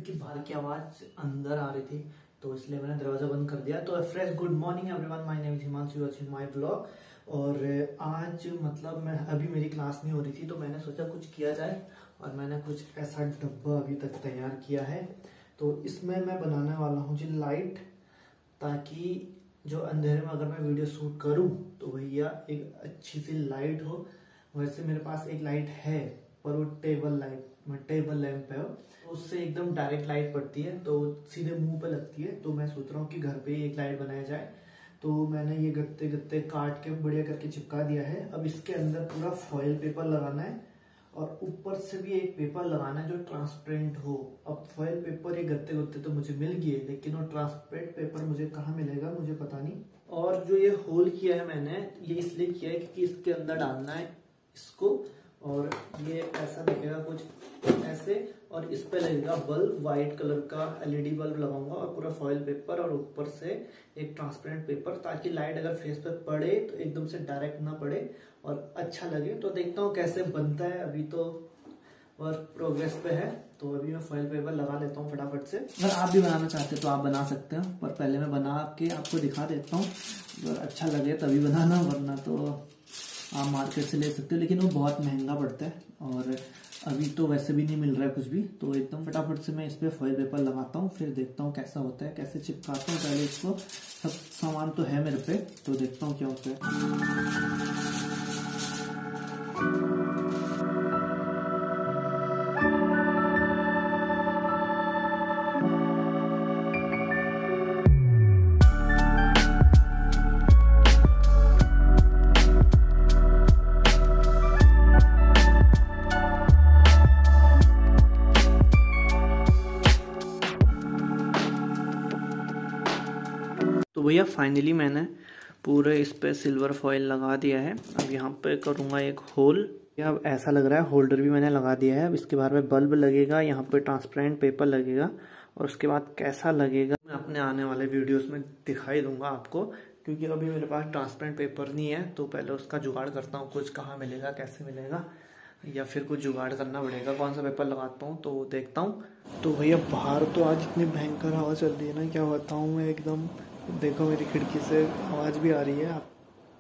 कि बाहर की आवाज अंदर आ रही थी, तो इसलिए मैंने दरवाजा बंद कर दिया। तो fresh good morning everyone, my name is Himanshu, you are watching my vlog. और आज मतलब मैं अभी मेरी क्लास नहीं हो रही थी, तो मैंने सोचा कुछ किया जाए और मैंने कुछ ऐसा डब्बा अभी तक तैयार किया है। तो इसमें मैं बनाने वाला हूँ जी लाइट, ताकि जो अंधेरे में अगर मैं वीडियो शूट करूँ तो भैया एक अच्छी सी लाइट हो। वैसे मेरे पास एक लाइट है पर वो टेबल लैंप है, उससे एकदम डायरेक्ट लाइट पड़ती है तो सीधे मुंह पे लगती है। तो मैं सोच रहा हूँ कि घर पे ही एक लाइट बनाया जाए। तो मैंने ये गत्ते गत्ते काट के बढ़िया करके चिपका दिया है। अब इसके अंदर पूरा फॉइल पेपर लगाना है और ऊपर से भी एक पेपर लगाना है जो ट्रांसपेरेंट हो। अब फॉइल पेपर ये गत्ते गत्ते तो मुझे मिल गए, लेकिन वो ट्रांसपेरेंट पेपर मुझे कहाँ मिलेगा मुझे पता नहीं। और जो ये होल किया है मैंने, ये इसलिए किया है क्योंकि इसके अंदर डालना है इसको, और ये ऐसा दिखेगा कुछ ऐसे, और इस पे लगेगा बल्ब, व्हाइट कलर का एलईडी बल्ब लगाऊंगा और पूरा फॉइल पेपर और ऊपर से एक ट्रांसपेरेंट पेपर, ताकि लाइट अगर फेस पे पड़े तो एकदम से डायरेक्ट ना पड़े और अच्छा लगे। तो देखता हूँ कैसे बनता है, अभी तो वर्क प्रोग्रेस पे है। तो अभी मैं फॉइल पेपर लगा लेता हूँ फटाफट से। अगर आप भी बनाना चाहते हो तो आप बना सकते हो, पर पहले मैं बना के आपको दिखा देता हूँ। अगर अच्छा लगे तभी बनाना, वरना तो आप मार्केट से ले सकते हो, लेकिन वो बहुत महंगा पड़ता है और अभी तो वैसे भी नहीं मिल रहा है कुछ भी। तो एकदम फटाफट से मैं इस पर फॉइल पेपर लगाता हूँ, फिर देखता हूँ कैसा होता है, कैसे चिपकाता हूँ। पहले इसको, सब सामान तो है मेरे पे, तो देखता हूँ क्या होता है। तो भैया फाइनली मैंने पूरे इस पे सिल्वर फॉइल लगा दिया है। अब यहाँ पे करूँगा एक होल। अब ऐसा लग रहा है, होल्डर भी मैंने लगा दिया है। अब इसके बाद में बल्ब लगेगा, यहाँ पे ट्रांसपेरेंट पेपर लगेगा, और उसके बाद कैसा लगेगा मैं अपने आने वाले वीडियोस में दिखाई दूंगा आपको। क्योंकि अभी मेरे पास ट्रांसपेरेंट पेपर नहीं है, तो पहले उसका जुगाड़ करता हूँ, कुछ कहाँ मिलेगा, कैसे मिलेगा, या फिर कुछ जुगाड़ करना पड़ेगा, कौन सा पेपर लगाता हूँ तो देखता हूँ। तो भैया बाहर तो आज इतनी भयंकर हवा चल रही है ना, क्या बताऊँ मैं एकदम। देखो मेरी खिड़की से आवाज भी आ रही है। आप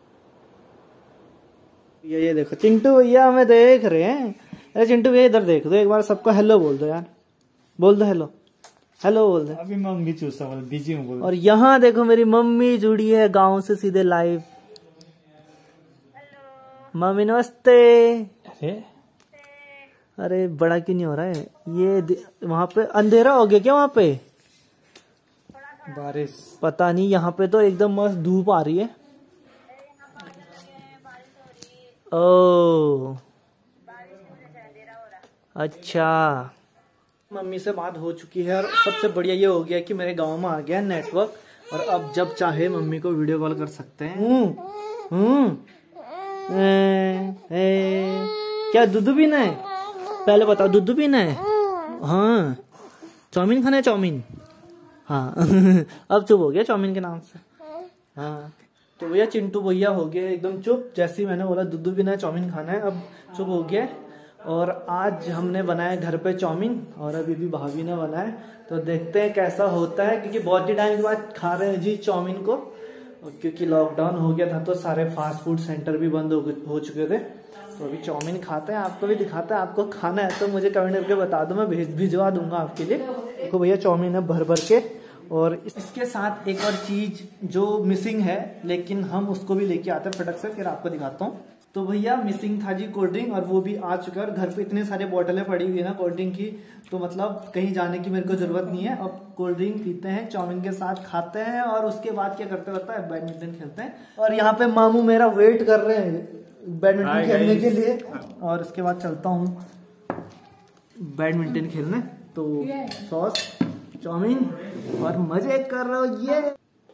ये देखो चिंटू भैया हमें देख रहे हैं। अरे चिंटू भैया इधर देख दो एक बार, सबको हेलो बोल दो यार, बोल दो हेलो, हेलो बोल दो। अभी मम्मी चूसा बोल, बिजी हूँ बोल। और यहाँ देखो मेरी मम्मी जुड़ी है गांव से सीधे लाइव। मम्मी नमस्ते। अरे बड़ा क्यों नहीं हो रहा है ये, वहां पे अंधेरा हो गया क्या वहां पे? बारिश पता नहीं, यहाँ पे तो एकदम मस्त धूप आ रही है। ओ अच्छा, मम्मी से बात हो चुकी है और सबसे बढ़िया ये हो गया कि मेरे गांव में आ गया नेटवर्क, और अब जब चाहे मम्मी को वीडियो कॉल कर सकते हैं। क्या दूध पीना है? पहले बताओ, दूध पीना है? हाँ। चाउमीन खाना है? चाउमीन, हाँ। अब चुप हो गया चाउमीन के नाम से। हाँ तो भैया चिंटू भैया हो गए एकदम चुप, जैसे ही मैंने बोला दूध पीना है, चाउमीन खाना है, अब चुप हो गया। और आज हमने बनाया घर पे चाउमीन, और अभी भी भाभी ने बनाया, तो देखते हैं कैसा होता है। क्योंकि बहुत ही टाइम के बाद खा रहे हैं जी चाउमीन को, क्योंकि लॉकडाउन हो गया था तो सारे फास्ट फूड सेंटर भी बंद हो चुके थे। तो अभी चाउमीन खाते हैं, आपको भी दिखाते हैं। आपको खाना है तो मुझे कमेंट करके बता दो, मैं भिजवा दूंगा आपके लिए। देखो भैया चाउमीन है भर भर के, और इसके साथ एक और चीज जो मिसिंग है, लेकिन हम उसको भी लेके आते हैं फटक से, फिर आपको दिखाता हूँ। तो भैया मिसिंग था जी कोल्ड ड्रिंक, और वो भी आ चुका है। और घर पे इतने सारे बोतलें पड़ी हुई है ना कोल्ड ड्रिंक की, तो मतलब कहीं जाने की मेरे को जरूरत नहीं है। अब कोल्ड ड्रिंक पीते हैं, चाउमीन के साथ खाते हैं, और उसके बाद क्या करते होता है, बैडमिंटन खेलते हैं। और यहाँ पे मामू मेरा वेट कर रहे हैं बैडमिंटन खेलने के लिए, और उसके बाद चलता हूँ बैडमिंटन खेलने। तो सॉस, चाउमीन, और मजे कर रहे हो ये।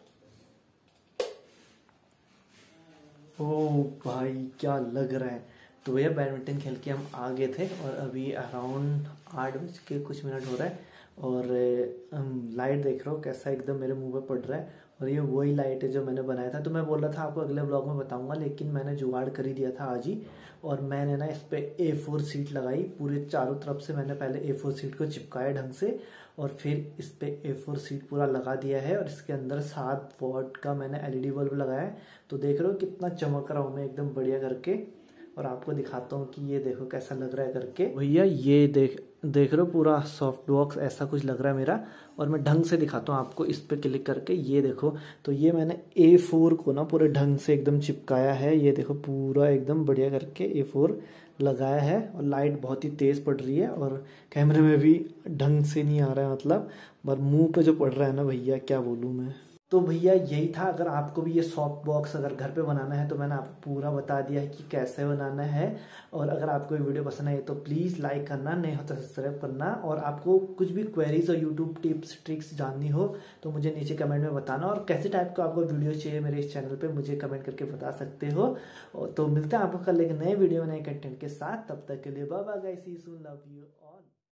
ओ भाई क्या लग रहा है। तो भैया बैडमिंटन खेल के हम आ गए थे, और अभी अराउंड 8 बज के कुछ मिनट हो रहा है, और लाइट देख रहा हूँ कैसा एकदम मेरे मुंह पे पड़ रहा है। और ये वही लाइट है जो मैंने बनाया था। तो मैं बोल रहा था आपको अगले ब्लॉग में बताऊंगा, लेकिन मैंने जुगाड़ कर ही दिया था आज ही। और मैंने ना इस पे A4 शीट लगाई पूरे चारों तरफ से। मैंने पहले A4 शीट को चिपकाया ढंग से और फिर इस पे A4 शीट पूरा लगा दिया है। और इसके अंदर 7 वॉट का मैंने LED बल्ब लगाया है। तो देख रहे हो कितना चमक रहा हूँ मैं एकदम बढ़िया करके। और आपको दिखाता हूँ कि ये देखो कैसा लग रहा है करके। भैया ये देख रहे हो पूरा सॉफ्ट बॉक्स ऐसा कुछ लग रहा है मेरा। और मैं ढंग से दिखाता हूँ आपको इस पे क्लिक करके। ये देखो, तो ये मैंने A4 को ना पूरे ढंग से एकदम चिपकाया है। ये देखो पूरा एकदम बढ़िया करके A4 लगाया है। और लाइट बहुत ही तेज़ पड़ रही है और कैमरे में भी ढंग से नहीं आ रहा है, मतलब पर मुंह पे जो पड़ रहा है ना भैया, क्या बोलूँ मैं। तो भैया यही था। अगर आपको भी ये सॉफ्ट बॉक्स अगर घर पे बनाना है तो मैंने आपको पूरा बता दिया है कि कैसे बनाना है। और अगर आपको ये वीडियो पसंद आए तो प्लीज़ लाइक करना, नहीं हो तो सब्सक्राइब करना। और आपको कुछ भी क्वेरीज और यूट्यूब टिप्स ट्रिक्स जाननी हो तो मुझे नीचे कमेंट में बताना। और कैसे टाइप का आपको वीडियो चाहिए मेरे इस चैनल पर मुझे कमेंट करके बता सकते हो। तो मिलते हैं आपको कल एक नए वीडियो में नए कंटेंट के साथ। तब तक के लिए bye bye guys, see you soon, love you all.